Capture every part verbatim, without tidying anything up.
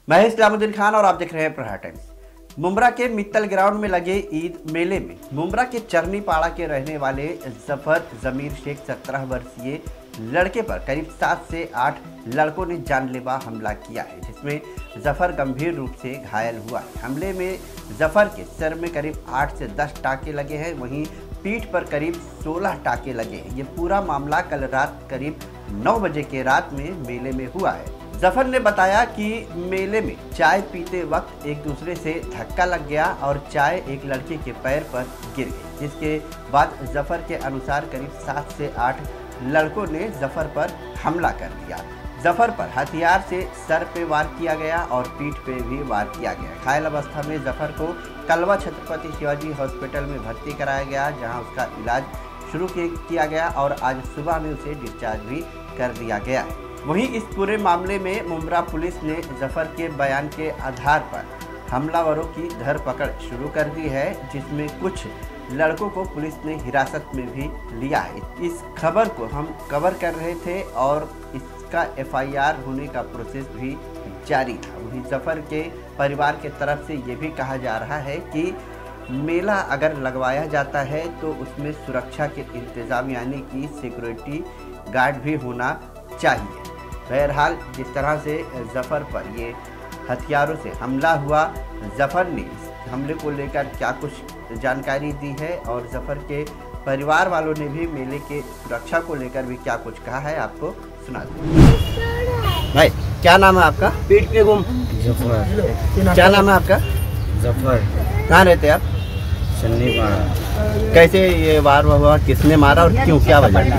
महेश इस्लामुद्दीन खान और आप देख रहे हैं प्रहार टाइम्स। मुंब्रा के मित्तल ग्राउंड में लगे ईद मेले में मुंब्रा के चरनी पाड़ा के रहने वाले जफर जमीर शेख सत्रह वर्षीय लड़के पर करीब सात से आठ लड़कों ने जानलेवा हमला किया है, जिसमें जफर गंभीर रूप से घायल हुआ है। हमले में जफर के सर में करीब आठ से दस टाके लगे हैं, वहीं पीठ पर करीब सोलह टाके लगे हैं। ये पूरा मामला कल रात करीब नौ बजे के रात में मेले में हुआ है। जफर ने बताया कि मेले में चाय पीते वक्त एक दूसरे से धक्का लग गया और चाय एक लड़के के पैर पर गिर गई, जिसके बाद जफर के अनुसार करीब सात से आठ लड़कों ने जफर पर हमला कर दिया। जफर पर हथियार से सर पे वार किया गया और पीठ पे भी वार किया गया। घायल अवस्था में जफर को कलवा छत्रपति शिवाजी हॉस्पिटल में भर्ती कराया गया, जहां उसका इलाज शुरू किया गया और आज सुबह में उसे डिस्चार्ज भी कर दिया गया है। वहीं इस पूरे मामले में मुंब्रा पुलिस ने जफर के बयान के आधार पर हमलावरों की धरपकड़ शुरू कर दी है, जिसमें कुछ लड़कों को पुलिस ने हिरासत में भी लिया है। इस खबर को हम कवर कर रहे थे और इसका एफ आई आर होने का प्रोसेस भी जारी था। वहीं जफर के परिवार के तरफ से ये भी कहा जा रहा है कि मेला अगर लगवाया जाता है तो उसमें सुरक्षा के इंतजाम यानी कि सिक्योरिटी गार्ड भी होना चाहिए। बहरहाल जिस तरह से जफर पर ये हथियारों से हमला हुआ, जफर ने इस हमले को लेकर क्या कुछ जानकारी दी है और जफर के परिवार वालों ने भी मेले के सुरक्षा को लेकर भी क्या कुछ कहा है, आपको सुना दें। भाई क्या नाम है आपका? पीठ पे गुम जफर। क्या नाम है आपका? जफर। कहाँ रहते हैं आप? चन्नी पाड़ा। कैसे ये वार हुआ, किसने मारा और क्यों, क्या वजह?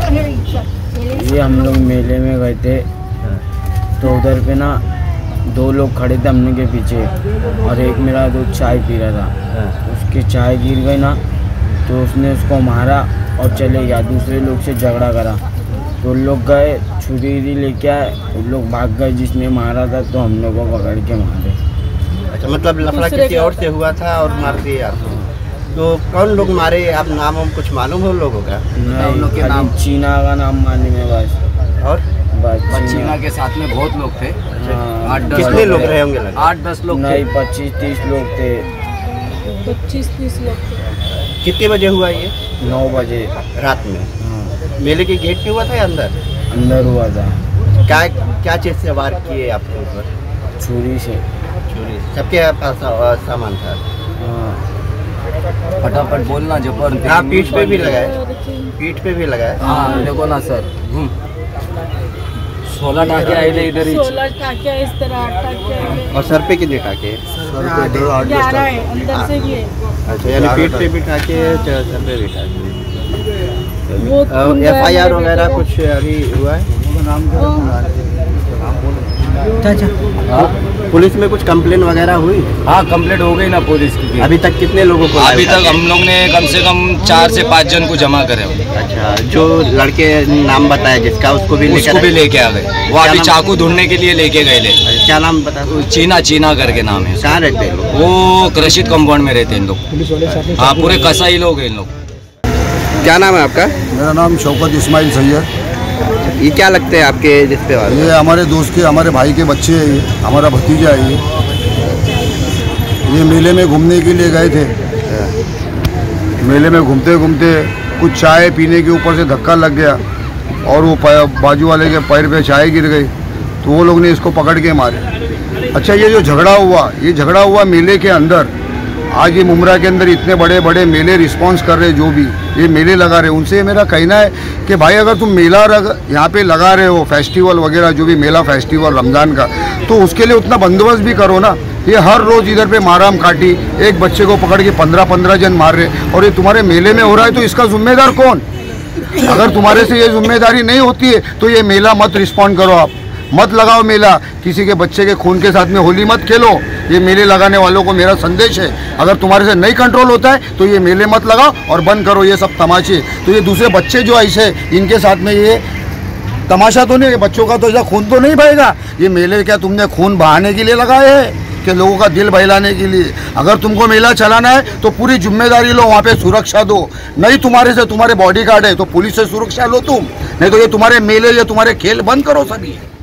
ये हम लोग मेले में गए थे तो उधर पे ना दो लोग खड़े थे हमने के पीछे और एक मेरा दोस्त चाय पी रहा था, उसकी चाय गिर गई ना तो उसने उसको मारा और चले गया। दूसरे लोग से झगड़ा करा तो लोग गए छुरी लेके आए, उन लोग भाग गए। जिसने मारा था तो हम लोग को पकड़ के मारे। अच्छा, मतलब लफड़ा किसी और से हुआ था और मार दिए आपको? तो कौन लोग मारे, आप नाम हम कुछ मालूम हो लोगों का? नहीं, के नाम चीना का नाम मालूम है बस। और बस चीना के साथ में बहुत लोग थे। आठ दस कितने लोग रहे होंगे? आठ दस लोग नहीं, पच्चीस तीस लोग थे। पच्चीस तीस लोग थे। कितने बजे हुआ ये? नौ बजे रात में। हाँ। मेले के गेट पे हुआ था या अंदर? अंदर हुआ था। क्या क्या चीज़ से वार किए आपके ऊपर? छुरी से। छुरी। सबके पास सामान था? हाँ। फटाफट बोलना जफर। हाँ, पीठ पे भी लगाए, पीठ पे भी लगाए। हाँ देखो ना सर, सोलह टाके आए इधर ही। सोलह टाके इस तरह, आठ टाके आए और सर पे कितने टाके? ग्यारह है, अंदर से भी है। अच्छा, यानी पीठ पे भी टाके है, सर पे भी टाके। बहुत एफ आई आर वगैरह कुछ अभी हुआ है? पुलिस में कुछ कंप्लेन वगैरह हुई? हाँ, कंप्लेंट हो गई ना पुलिस की। अभी तक कितने लोगों को? अभी तक हम लोग ने कम से कम चार से पाँच जन को जमा करे। अच्छा, जो लड़के नाम बताया जिसका, उसको भी उसको भी लेके आ गए। वो अभी चाकू ढूंढने के लिए लेके गए ले। क्या नाम बता? चीना चीना करके नाम है। कहाँ रहते हैं लोग? वो कृषित कंपाउंड में रहते हैं इन लोग। हाँ, पूरे कसाई लोग हैं इन लोग। क्या नाम है आपका? मेरा नाम शौकत इस्माइल सैयद। ये क्या लगते हैं आपके जिस पे वाले? ये हमारे दोस्त के, हमारे भाई के बच्चे हैं, ये हमारा भतीजा है। ये ये मेले में घूमने के लिए गए थे। मेले में घूमते घूमते कुछ चाय पीने के ऊपर से धक्का लग गया और वो बाजू वाले के पैर पे चाय गिर गई तो वो लोग ने इसको पकड़ के मारे। अच्छा, ये जो झगड़ा हुआ, ये झगड़ा हुआ मेले के अंदर। आज ये मुंब्रा के अंदर इतने बड़े बड़े मेले रिस्पांस कर रहे, जो भी ये मेले लगा रहे, उनसे मेरा कहना है कि भाई अगर तुम मेला यहाँ पे लगा रहे हो, फेस्टिवल वगैरह जो भी मेला फेस्टिवल रमज़ान का, तो उसके लिए उतना बंदोबस्त भी करो ना। ये हर रोज़ इधर पे माराम काटी, एक बच्चे को पकड़ के पंद्रह पंद्रह जन मार रहे और ये तुम्हारे मेले में हो रहा है, तो इसका जिम्मेदार कौन? अगर तुम्हारे से ये जिम्मेदारी नहीं होती है तो ये मेला मत रिस्पॉन्ड करो, आप मत लगाओ मेला। किसी के बच्चे के खून के साथ में होली मत खेलो। ये मेले लगाने वालों को मेरा संदेश है, अगर तुम्हारे से नहीं कंट्रोल होता है तो ये मेले मत लगाओ और बंद करो ये सब तमाशे। तो ये दूसरे बच्चे जो ऐसे, इनके साथ में ये तमाशा तो नहीं, बच्चों का तो ऐसा खून तो नहीं बहेगा। ये मेले क्या तुमने खून बहाने के लिए लगाए हैं कि लोगों का दिल बहलाने के लिए? अगर तुमको मेला चलाना है तो पूरी जिम्मेदारी लो, वहाँ पे सुरक्षा दो। नहीं तुम्हारे से, तुम्हारे बॉडीगार्ड है तो पुलिस से सुरक्षा लो तुम, नहीं तो ये तुम्हारे मेले, ये तुम्हारे खेल बंद करो सभी।